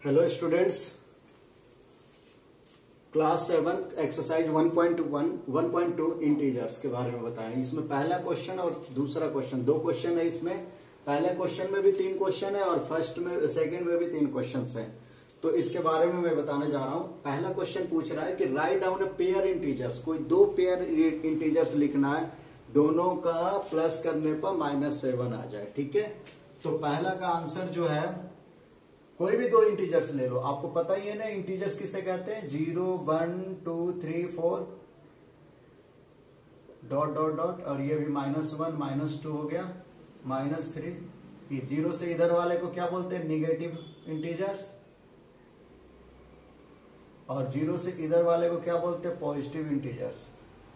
Hello students, class 7 exercise 1.2 integers के बारे में बताएं। इसमें पहला क्वेश्चन और दूसरा क्वेश्चन, दो क्वेश्चन है इसमें। पहले क्वेश्चन में भी 3 क्वेश्चन है और सेकंड में भी 3 क्वेश्चन हैं। तो इसके बारे में मैं बताने जा रहा हूं। पहला क्वेश्चन पूछ रहा है कि write down a pair integers. कोई दो पेयर इंटीजर्स लिखना है, दोनों का प्लस करने पर -7 आ जाए। ठीक है, तो पहला का आंसर जो है, कोई भी दो इंटीजर्स ले लो। आपको पता ही है ना इंटीजर्स किसे कहते हैं, 0 1 2 3 4 डॉट डॉट डॉट, और ये भी -1 -2 हो गया, -3। ये 0 से इधर वाले को क्या बोलते हैं, निगेटिव इंटीजर्स, और 0 से इधर वाले को क्या बोलते हैं, पॉजिटिव इंटीजर्स।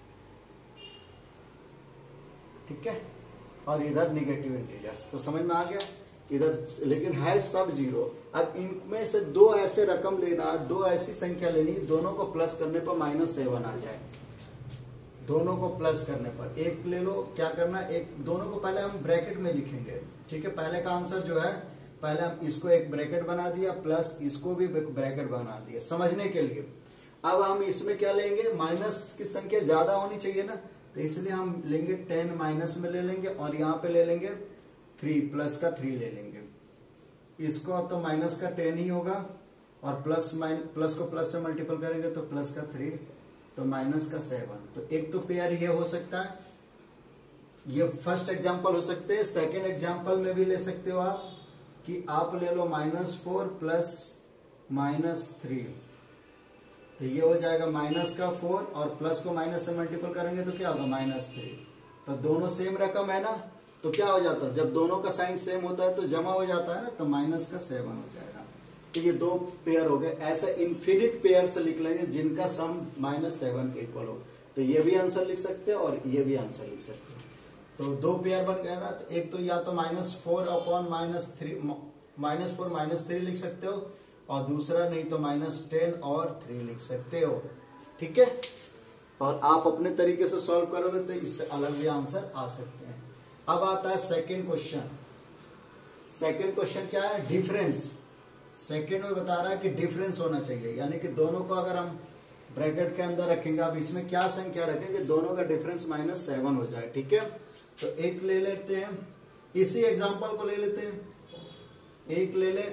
ठीक है, और इधर निगेटिव इंटीजर्स। तो समझ में आ गया इधर, लेकिन है सब 0। अब इनमें से दो ऐसे रकम लेना, दो ऐसी संख्या लेनी, दोनों को प्लस करने पर -7 आ जाए। दोनों को प्लस करने पर एक ले लो, क्या करना, एक दोनों को पहले हम ब्रैकेट में लिखेंगे। ठीक है, पहले का आंसर जो है, पहले हम इसको एक ब्रैकेट बना दिया, प्लस इसको भी ब्रैकेट बना दिया समझने के लिए। अब हम इसमें क्या लेंगे, माइनस की संख्या ज्यादा होनी चाहिए ना, तो इसलिए हम लेंगे 10 माइनस में ले लेंगे, और यहाँ पे ले लेंगे 3 प्लस का 3 ले लेंगे। इसको अब तो माइनस का 10 ही होगा, और प्लस को प्लस से मल्टीपल करेंगे तो प्लस का 3, तो माइनस का 7। तो एक तो पेयर ये हो सकता है, ये फर्स्ट एग्जांपल हो सकते हैं। सेकंड एग्जांपल में भी ले सकते हो आप, कि आप ले लो -4 प्लस -3, तो ये हो जाएगा माइनस का 4, और प्लस को माइनस से मल्टीपल करेंगे तो क्या होगा, -3। तो दोनों सेम रकम है ना, तो क्या हो जाता है, जब दोनों का साइन सेम होता है तो जमा हो जाता है ना, तो -7 हो जाएगा। तो ये दो पेयर हो गए। ऐसे इन्फिनिट पेयर से लिख लेंगे जिनका सम -7 के इक्वल हो। तो ये भी आंसर लिख सकते हैं और ये भी आंसर लिख सकते हैं। तो दो पेयर बन गए ना, तो एक तो या तो -4 अपॉन -3 लिख सकते हो, और दूसरा नहीं तो -10 और 3 लिख सकते हो। ठीक है, और आप अपने तरीके से सॉल्व करोगे तो इससे अलग भी आंसर आ सकते हैं। अब आता है सेकंड क्वेश्चन। सेकंड क्वेश्चन क्या है, डिफरेंस। सेकंड में बता रहा है कि डिफरेंस होना चाहिए, यानी कि दोनों को अगर हम ब्रैकेट के अंदर रखेंगे, अब इसमें क्या संख्या रखेंगे, दोनों का डिफरेंस -7 हो जाए। ठीक है, तो एक ले लेते हैं, इसी एग्जांपल को ले लेते हैं। एक ले ले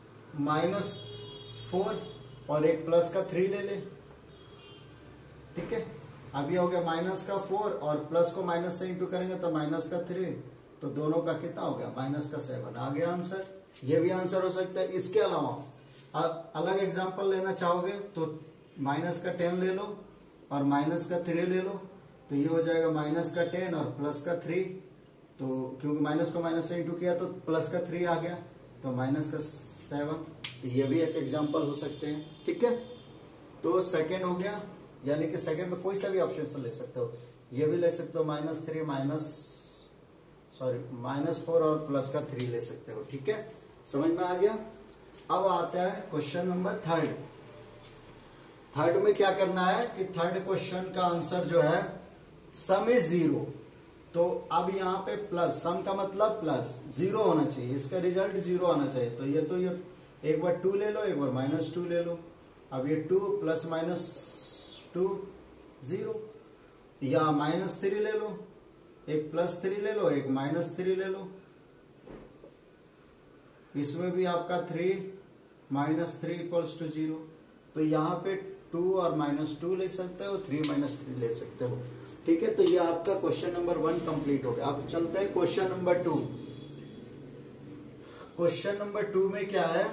-4 और एक प्लस का 3 ले ले। ठीक है, अब ये हो गया माइनस का 4 और प्लस को माइनस से इंटू करेंगे तो माइनस का 3, तो दोनों का कितना हो गया, -7 आ गया आंसर। ये भी आंसर हो सकता है। इसके अलावा अलग एग्जांपल लेना चाहोगे तो माइनस का 10 ले लो और माइनस का 3 ले लो, तो ये हो जाएगा माइनस का 10 और प्लस का 3। तो क्योंकि माइनस को माइनस से इंटू किया तो प्लस का 3 आ गया, तो माइनस का 7। तो ये भी एक एग्जाम्पल हो सकते हैं। ठीक है, तो सेकेंड हो गया, यानी कि सेकंड में कोई सा भी ऑप्शन ले सकते हो। ये भी ले सकते हो -3 -4 और प्लस का 3 ले सकते हो। ठीक है, समझ में आ गया। अब आता है क्वेश्चन नंबर थर्ड। थर्ड में क्या करना है कि थर्ड क्वेश्चन का आंसर जो है, सम इज 0। तो अब यहाँ पे प्लस, सम का मतलब प्लस 0 होना चाहिए, इसका रिजल्ट 0 आना चाहिए। तो ये एक बार 2 ले लो, एक बार -2 ले लो। अब ये 2 + -2 0, या -3 ले लो, एक +3 ले लो, एक -3 ले लो। इसमें भी आपका 3 -3 = 0। तो यहाँ पे 2 और -2 ले सकते हो, 3 -3 ले सकते हो। ठीक है, तो ये आपका क्वेश्चन नंबर 1 कंप्लीट हो गया। अब चलते हैं क्वेश्चन नंबर 2। क्वेश्चन नंबर 2 में क्या है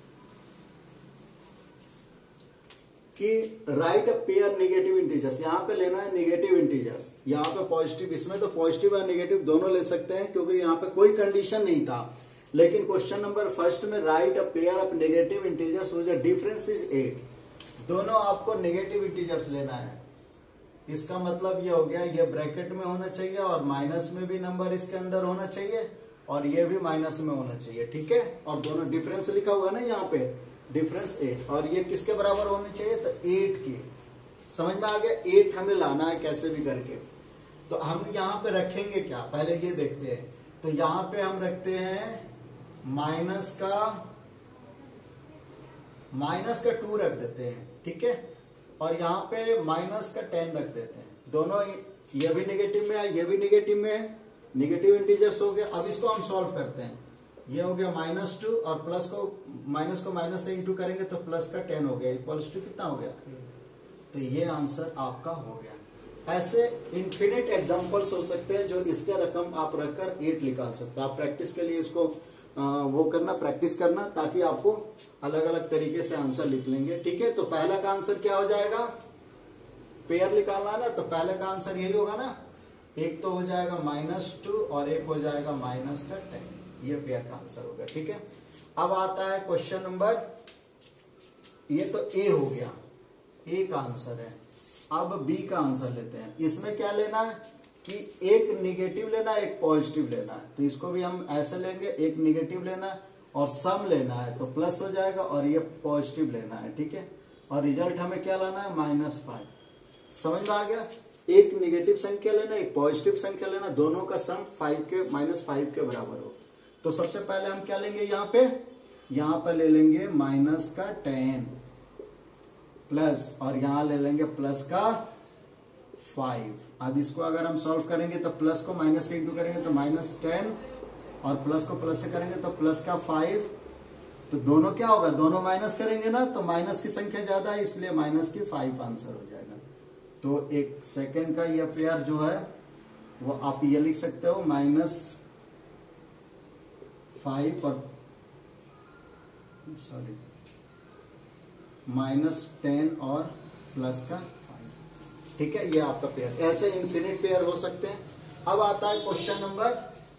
कि write a pair negative integers. यहाँ पे लेना है निगेटिव इंटीजर्स, यहाँ पे पॉजिटिव। इसमें तो पॉजिटिव और निगेटिव दोनों ले सकते हैं, क्योंकि यहाँ पे कोई कंडीशन नहीं था। लेकिन क्वेश्चन नंबर फर्स्ट में write a pair of negative integers which difference is 8। दोनों आपको निगेटिव इंटीजर्स लेना है। इसका मतलब ये हो गया, ये ब्रैकेट में होना चाहिए और माइनस में भी नंबर इसके अंदर होना चाहिए, और ये भी माइनस में होना चाहिए। ठीक है, और दोनों डिफरेंस लिखा हुआ है ना यहाँ पे, डिफरेंस 8, और ये किसके बराबर होने चाहिए, तो 8 के। समझ में आ गया, 8 हमें लाना है कैसे भी करके। तो हम यहाँ पे रखेंगे क्या, पहले ये देखते हैं। तो यहाँ पे हम रखते हैं माइनस का माइनस का 2 रख देते हैं, ठीक है, और यहाँ पे माइनस का 10 रख देते हैं। दोनों ये भी नेगेटिव में है, ये भी नेगेटिव में है, नेगेटिव इंटीजर्स हो गया। अब इसको हम सॉल्व करते हैं। ये हो गया -2 और प्लस को माइनस से इंटू करेंगे तो प्लस का 10 हो गया, इक्वल्स टू कितना हो गया? तो ये आंसर आपका हो गया। ऐसे इन्फिनिट एग्जांपल्स हो सकते हैं जो इसका रकम आप रखकर 8 निकाल सकते हैं। आप प्रैक्टिस के लिए इसको वो करना, प्रैक्टिस करना, ताकि आपको अलग अलग तरीके से आंसर लिख लेंगे, ठीक है। तो पहला का आंसर क्या हो जाएगा? पेयर निकालना है ना, तो पहले का आंसर यही होगा ना। एक तो हो जाएगा -2 और एक हो जाएगा -10, ये पेयर का आंसर होगा, ठीक है। अब आता है क्वेश्चन नंबर, ये तो ए हो गया, ए का आंसर है। अब बी का आंसर लेते हैं। इसमें क्या लेना है कि एक निगेटिव लेना है, एक पॉजिटिव लेना है। तो इसको भी हम ऐसे लेंगे, एक निगेटिव लेना है और सम लेना है तो प्लस हो जाएगा, और ये पॉजिटिव लेना है, ठीक है। और रिजल्ट हमें क्या लाना है? -5। समझ में आ गया? एक निगेटिव संख्या लेना, एक पॉजिटिव संख्या लेना, दोनों का सम -5 के बराबर हो। तो सबसे पहले हम क्या लेंगे? यहाँ पे ले लेंगे -10 प्लस, और यहां ले लेंगे +5। अब इसको अगर हम सॉल्व करेंगे तो प्लस को माइनस से इंटू करेंगे तो -10, और प्लस को प्लस से करेंगे तो +5। तो दोनों क्या होगा? दोनों माइनस करेंगे ना, तो माइनस की संख्या ज्यादा है, इसलिए -5 आंसर हो जाएगा। तो एक सेकंड का यह पेयर जो है वो आप ये लिख सकते हो -5 और -10 और +5, ठीक है। ये आपका पेयर, ऐसे इन्फिनिट पेयर हो सकते हैं। अब आता है क्वेश्चन नंबर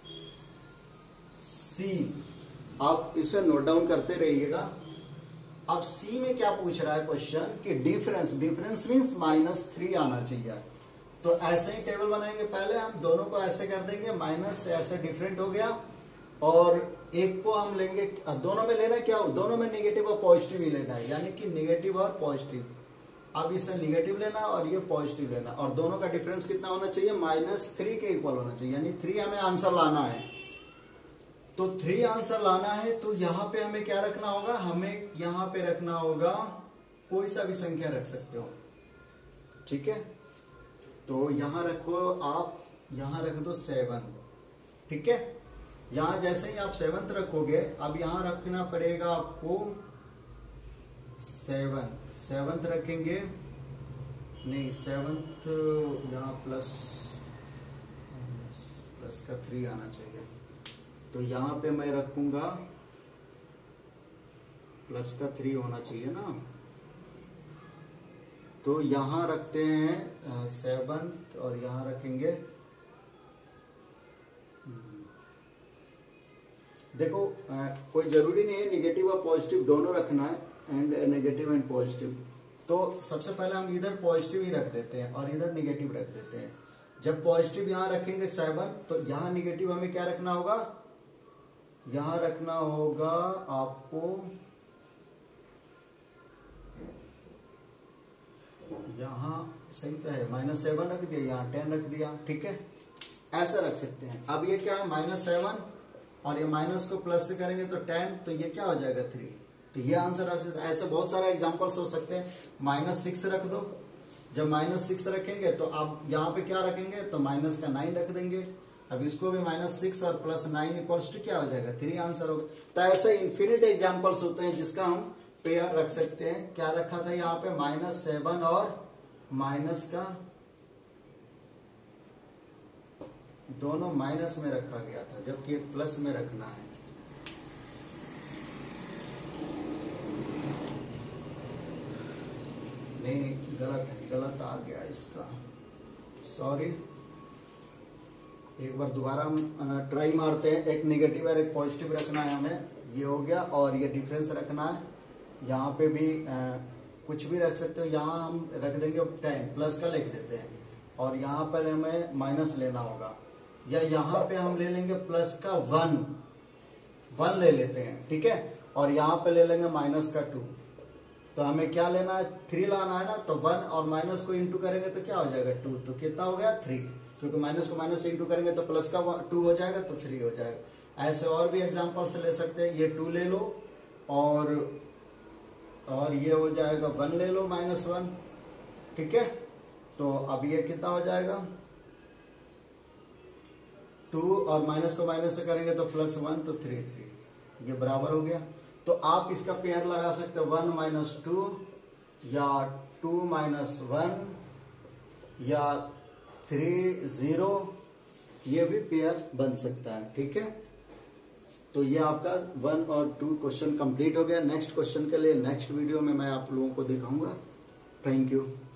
सी। आप इसे नोट डाउन करते रहिएगा। अब सी में क्या पूछ रहा है क्वेश्चन कि डिफरेंस मीन्स -3 आना चाहिए। तो ऐसे ही टेबल बनाएंगे। पहले हम दोनों को ऐसे कर देंगे, माइनस ऐसे डिफरेंट हो गया, और एक को हम लेंगे, दोनों में लेना क्या हो? दोनों में नेगेटिव और पॉजिटिव ही लेना है, यानी कि नेगेटिव और पॉजिटिव। अब इसे नेगेटिव लेना और ये पॉजिटिव लेना, और दोनों का डिफरेंस कितना होना चाहिए? -3 के इक्वल होना चाहिए, यानी 3 हमें आंसर लाना है। तो 3 आंसर लाना है, तो यहाँ पे हमें क्या रखना होगा? हमें यहाँ पे रखना होगा, कोई सा भी संख्या रख सकते हो, ठीक है। तो यहाँ रखो आप, यहाँ रख दो 7, ठीक है। यहां जैसे ही आप 7th रखोगे, अब यहां रखना पड़ेगा आपको 7th रखेंगे, नहीं 7th यहाँ प्लस का 3 आना चाहिए। तो यहां पे मैं रखूंगा प्लस का 3 होना चाहिए ना। तो यहां रखते हैं 7th और यहां रखेंगे, देखो कोई जरूरी नहीं है नेगेटिव और पॉजिटिव दोनों रखना है, एंड नेगेटिव एंड पॉजिटिव। तो सबसे पहले हम इधर पॉजिटिव ही रख देते हैं और इधर नेगेटिव रख देते हैं। जब पॉजिटिव यहां रखेंगे 7, तो यहां नेगेटिव हमें क्या रखना होगा? यहां रखना होगा आपको यहां, सही तो है, -7 रख दिया, यहां 10 रख दिया, ठीक है। ऐसा रख सकते हैं। अब ये क्या है? -7 और ये माइनस को प्लस से करेंगे तो 10, तो ये क्या हो जाएगा? 3। तो ये आंसर आ सकता है। ऐसे बहुत सारे एग्जांपल्स हो सकते हैं। -6 रख दो। जब -6 रखेंगे तो आप यहाँ पे क्या रखेंगे? तो माइनस का 9 रख देंगे। अब इसको भी -6 और +9 इक्वल्स टू क्या हो जाएगा? 3 आंसर होगा। तो ऐसे इन्फिनिट एग्जाम्पल्स होते हैं जिसका हम पेयर रख सकते हैं। क्या रखा था यहाँ पे? -7 और माइनस का, दोनों माइनस में रखा गया था, जबकि प्लस में रखना है। नहीं, गलत आ गया इसका, सॉरी। एक बार दोबारा हम ट्राई मारते हैं। एक नेगेटिव और एक पॉजिटिव रखना है हमें, ये हो गया, और ये डिफरेंस रखना है। यहाँ पे भी कुछ भी रख सकते हो। यहाँ हम रख देंगे 10, प्लस का लिख देते हैं, और यहाँ पर हमें माइनस लेना होगा, या यहाँ पे हम ले लेंगे प्लस का 1 ले लेते हैं, ठीक है। और यहाँ पे ले लेंगे -2। तो हमें क्या लेना है? 3 लाना है ना। तो 1 और माइनस को इंटू करेंगे तो क्या हो जाएगा? 2। तो कितना हो गया? 3, क्योंकि माइनस को माइनस से इंटू करेंगे तो प्लस का 2 हो जाएगा, तो 3 हो जाएगा। ऐसे और भी एग्जाम्पल से ले सकते हैं। ये 2 ले लो, और और ये हो जाएगा 1 ले लो -1, ठीक है। तो अब ये कितना हो जाएगा 2 और माइनस को माइनस से करेंगे तो +1 तो 3 3, ये बराबर हो गया। तो आप इसका पेयर लगा सकते हो 1 - 2 या 2 - 1 या 3 0, ये भी पेयर बन सकता है, ठीक है। तो ये आपका 1 और 2 क्वेश्चन कंप्लीट हो गया। नेक्स्ट क्वेश्चन के लिए नेक्स्ट वीडियो में मैं आप लोगों को दिखाऊंगा। Thank you.